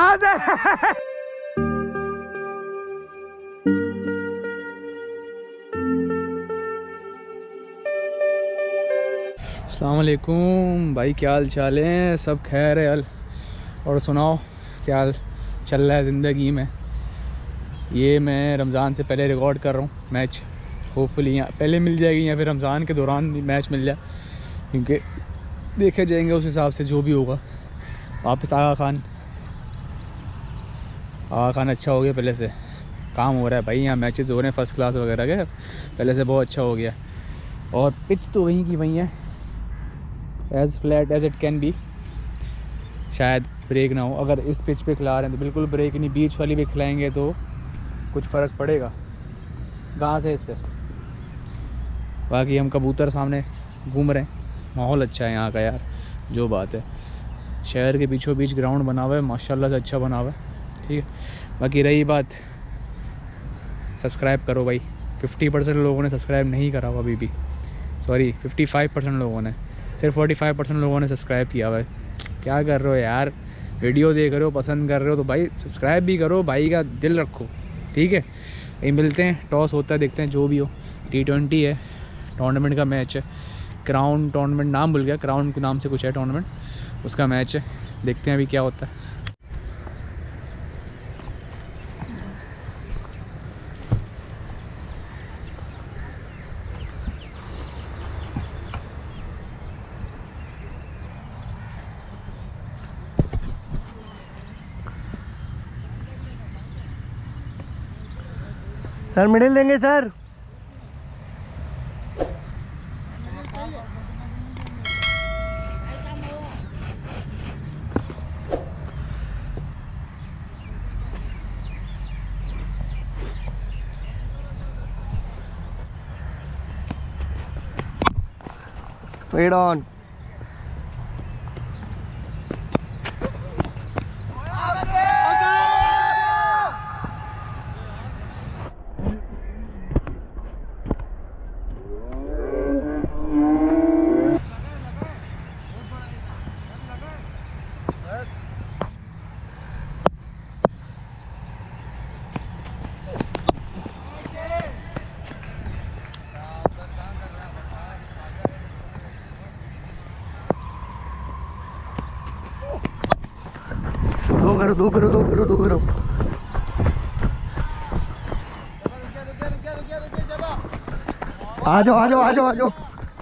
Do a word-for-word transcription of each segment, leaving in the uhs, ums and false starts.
कहाँ से? अस्सलाम वालेकुम भाई, क्या हाल चाल है? सब खैर है अल? और सुनाओ क्या हाल चल रहा है ज़िंदगी में? ये मैं रमज़ान से पहले रिकॉर्ड कर रहा हूँ मैच। होपफुली यहाँ पहले मिल जाएगी या फिर रमज़ान के दौरान भी मैच मिल जाए, क्योंकि देखे जाएंगे उस हिसाब से जो भी होगा। वापस आगा खान आगा खान अच्छा हो गया, पहले से काम हो रहा है भाई। यहाँ मैचेस हो रहे हैं फर्स्ट क्लास वगैरह के, पहले से बहुत अच्छा हो गया। और पिच तो वहीं की वहीं है, as flat as it can be. शायद ब्रेक ना हो, अगर इस पिच पे खिला रहे हैं तो बिल्कुल ब्रेक नहीं, बीच वाली पे खिलाएंगे तो कुछ फ़र्क पड़ेगा। घास है इस पर। बाकी हम कबूतर सामने घूम रहे हैं, माहौल अच्छा है यहाँ का यार, जो बात है। शहर के बीचों बीच ग्राउंड बना हुआ है, माशाल्लाह से अच्छा बना हुआ है, ठीक है। बाकी रही बात, सब्सक्राइब करो भाई। फिफ्टी परसेंट लोगों ने सब्सक्राइब नहीं करा हुआ अभी भी, सॉरी फिफ्टी फाइव परसेंट लोगों ने, सिर्फ फोर्टी फाइव परसेंट लोगों ने सब्सक्राइब किया हुआ है। क्या कर रहे हो यार? वीडियो देख रहे हो, पसंद कर रहे हो तो भाई सब्सक्राइब भी करो, भाई का दिल रखो, ठीक है। यही मिलते हैं, टॉस होता है, देखते हैं जो भी हो। टी ट्वेंटी है, टूर्नामेंट का मैच है, क्राउन टूर्नामेंट, नाम भूल गया, क्राउन के नाम से कुछ है टूर्नामेंट, उसका मैच है। देखते हैं अभी क्या होता है। सर मिडिल लेंगे सर। Straight on. दो करो दो करो दो करो दो करो। आ जाओ आ जाओ आ जाओ आ जाओ।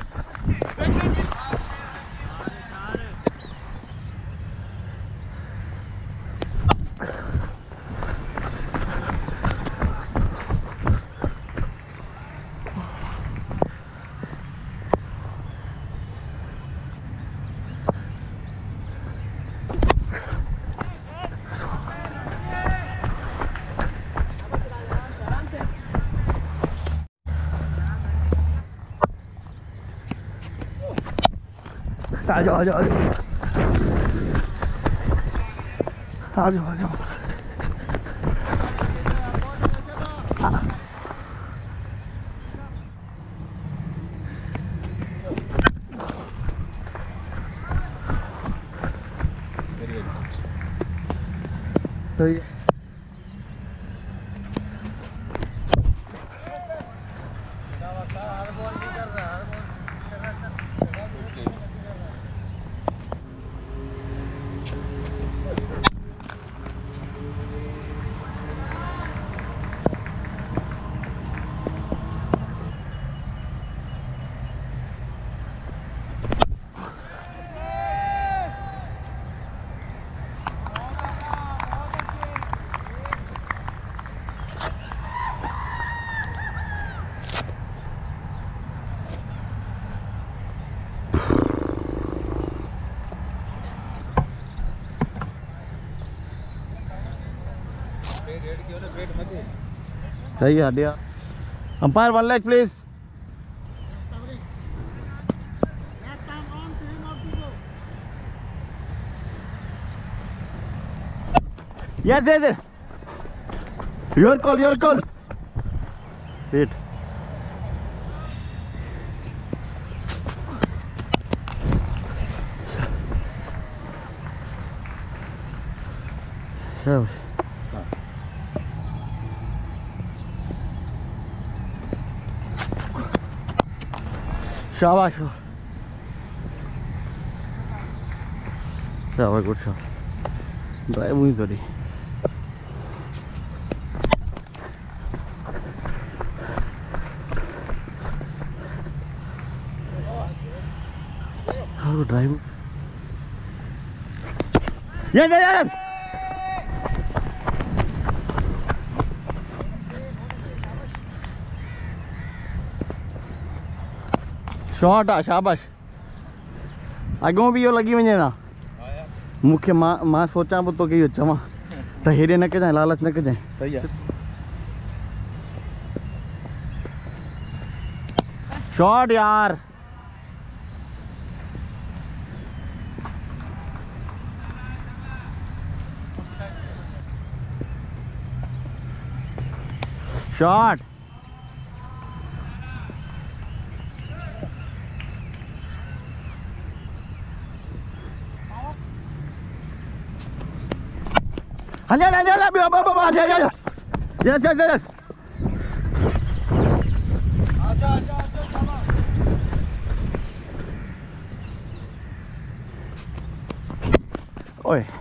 आ जाओ आ जाओ आ जाओ आ जाओ आ जाओ। सही है। सही है हटिया। Umpire one leg please. Yes, yes, yes. Your call, your call. Hit. शाबाश शाबाश, गुड शॉट। ड्राइव हुई थोड़ी। हाँ ड्राइव। ये ये ये शॉट आ, शाबाश। अगों भी यो लगी वञे ना मूंखे मां मां सोचां पोइ तोखे इहो चवां त हेॾे न कजांइ, लालच न कजांइ। सही है। शॉट यार। Shot. Hanya, hanya, hanya, biar apa, apa, hanya, hanya. Yes, yes, yes. Aja, aja, aja, sama. Oi.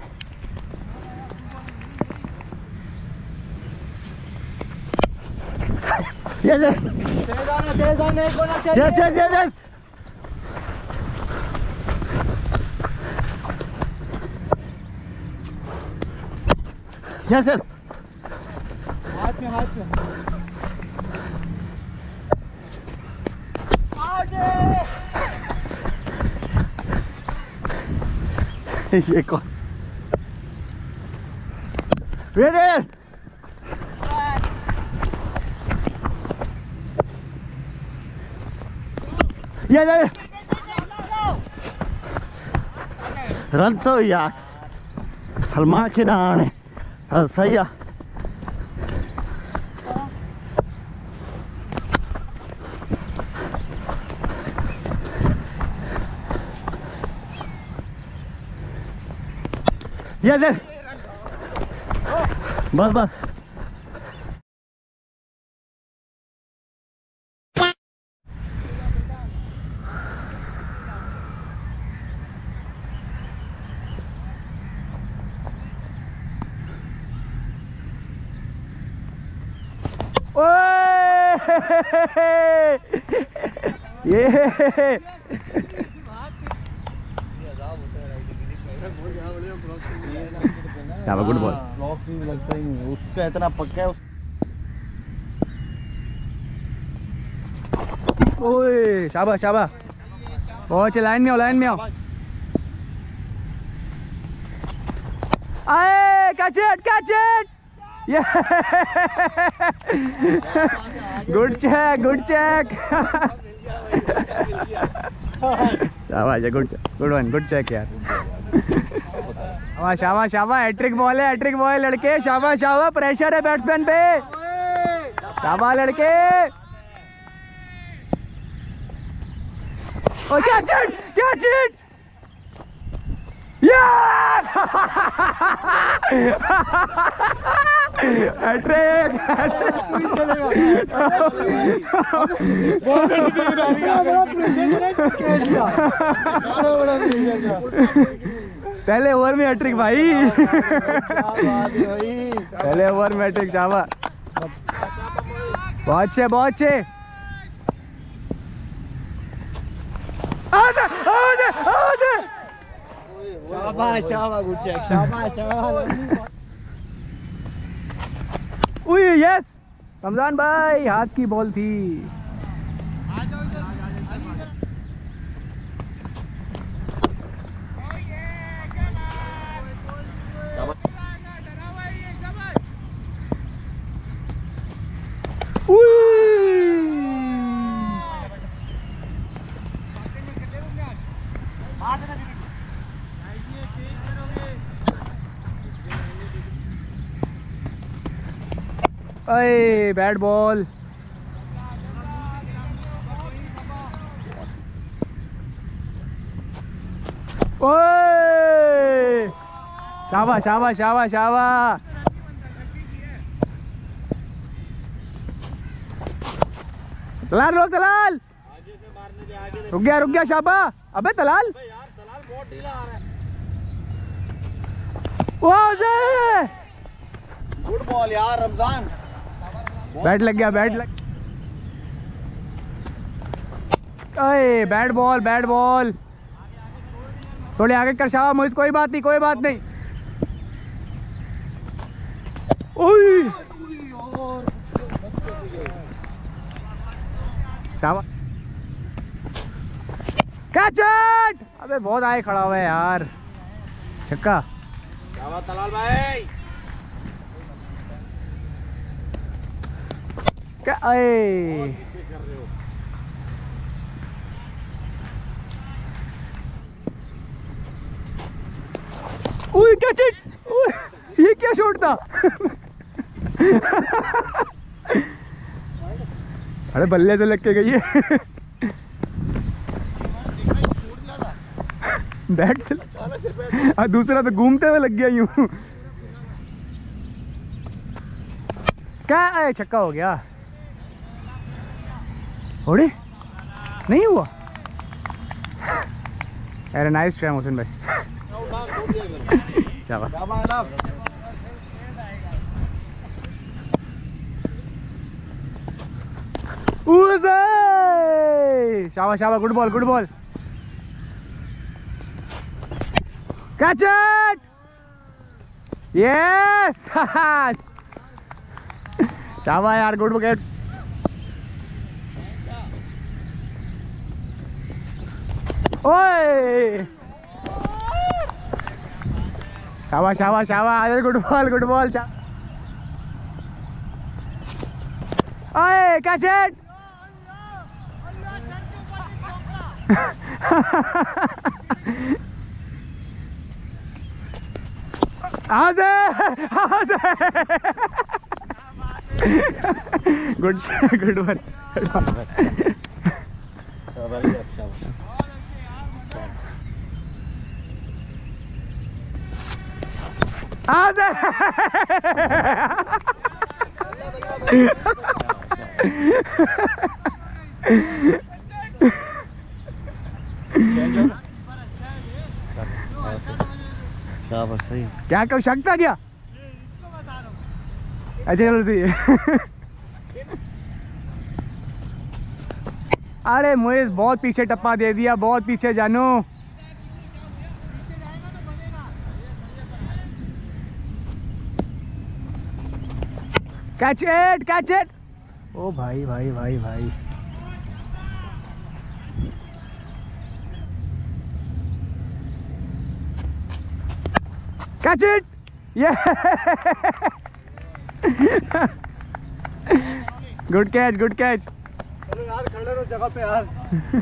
Yes, yes. तेज आने, तेज आने को ना चाहिए। Yes, yes, yes, yes. Yes, yes. हाथ में, हाथ में। आगे। ये कौन? Ready? Yeah, yeah. Run so यार। हलमा के डाने। हाँ सही है। ये दे बस बस। ये गुड बॉल। ब्लॉक भी लगता ही नहीं, उसका इतना पक्का है। ओए शाबाश शाबाश, बहुत लाइन में आओ, लाइन में आओ। आए catch it, catch it. Good check, good check. शाबाश, good good one, good check यार। शाबाश शाबाश शाबाश, हैट्रिक बॉल है, हैट्रिक बॉल है लड़के। शाबाश शाबाश, प्रेशर है बैट्समैन पे। शाबाश लड़के। ओ catch it, catch it. Yes! Hattrick. पहले ओवर में हैट्रिक भाई। पहले ओवर में हैट्रिक। शाबाश, बहुत अच्छे, बहुत अच्छे। आजा आजा आजा। शाबाश शाबाश, गुड चेक। शाबाश शाबाश। उई यस रमजान भाई, हाथ की बॉल थी। अरे बैट बॉल। ओए शाबाश शाबाश शाबाश शाबाश। तलाल रोक तलाल, रुक गया रुक गया शाबा। अबे तलाल यार, तलाल बहुत ढीला आ रहा है। गुड बॉल यार रमजान। बैट लग गया, बैट लग। अरे बैट बॉल बैट बॉल, थोड़े आगे कर शाबा मोइज, कोई बात नहीं कोई बात नहीं। ओए शाबा, कैच इट। अबे बहुत आगे खड़ा हुआ है यार, छक्का। शाबाश तलाल भाई। क्या ए ओए कैच इट, ये क्या शॉट था। अरे बल्ले से लग के गई है। बैट से, और दूसरा पे घूमते हुए लग गया यूं। क्या है, छक्का हो गया। ओड़े नहीं हुआ। अरे नाइस ट्राई मोहसिन भाई। शाबाश शाबाश शाबाश, good ball good ball. Catch it, yes. शाबाश यार, गुड विकेट। ओए शाबाश शाबाश शाबाश, गुड बॉल गुड बॉल। ओए कैच इट। हाँ से हाँ से, गुड गुड वन। हाँ से शाबाश सही। क्या कब शक था क्या? अच्छा चलो सही है। अरे मुझे बहुत पीछे टप्पा दे दिया, बहुत पीछे जानू। Catch it catch it. ओ भाई भाई भाई भाई, कैच इट। ये गुड कैच गुड कैच। चलो यार खड़े रहो जगह पे यार।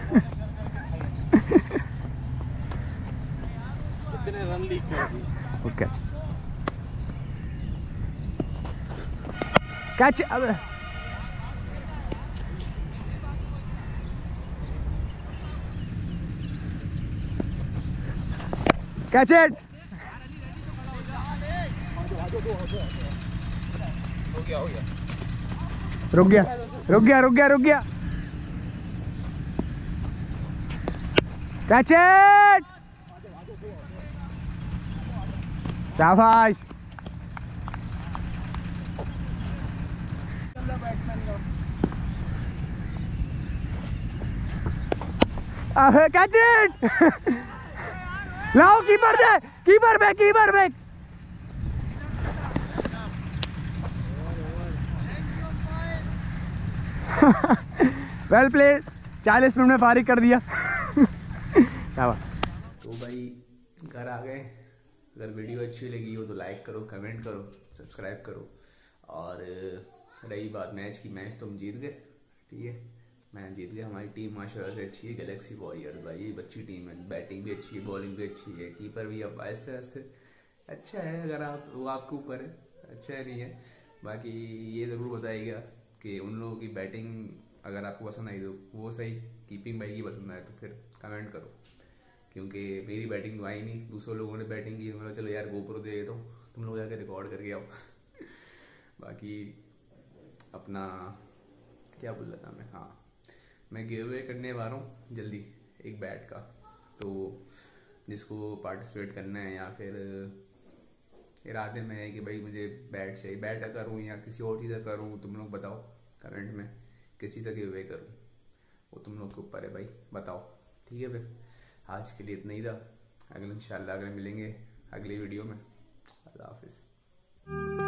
कितने रन लीक कर दिए। Good catch catch. अब कैच इट। हो गया हो गया, रुक गया रुक गया रुक गया रुक गया। कैच इट, शाबाश। Catch it. लाओ कीपर दे, keeper back keeper back. Well played, चालीस मिनट में फारिग कर दिया। शाबाश। तो भाई घर आ गए। अगर वीडियो अच्छी लगी हो तो लाइक करो, कमेंट करो, सब्सक्राइब करो। और रही बात मैच की, मैच तो हम जीत गए, ठीक है, मैच जीत गए। हमारी टीम माशाल्लाह से अच्छी है, गैलेक्सी वॉरियर्स भाई अच्छी टीम है, बैटिंग भी अच्छी है, बॉलिंग भी अच्छी है, कीपर भी अब आहिस्ते आहिस्ते अच्छा है। अगर आप वो आपके ऊपर है, अच्छा है नहीं है। बाकी ये ज़रूर बताइएगा कि उन लोगों की बैटिंग अगर आपको पसंद आई तो वो सही, कीपिंग भाई की पसंद आए तो फिर कमेंट करो क्योंकि मेरी बैटिंग तो आई नहीं, दूसरे लोगों ने बैटिंग की। मतलब चलो यार गोप्रो दे दो, तुम लोग जाके रिकॉर्ड करके आओ। बाकी अपना क्या बोल रहा था मैं, हाँ मैं गिव अवे करने वाला हूँ जल्दी एक बैट का। तो जिसको पार्टिसिपेट करना है या फिर इरादे में है कि भाई मुझे बैट चाहिए, बैट का करूँ या किसी और चीज़ का करूँ, तुम लोग बताओ कमेंट में किसी से गिव अवे करूँ, वो तुम लोग के ऊपर है भाई, बताओ। ठीक है फिर आज के लिए इतना ही था। अगले इंशाल्लाह अगले मिलेंगे अगली वीडियो में। अल्लाह हाफिज़।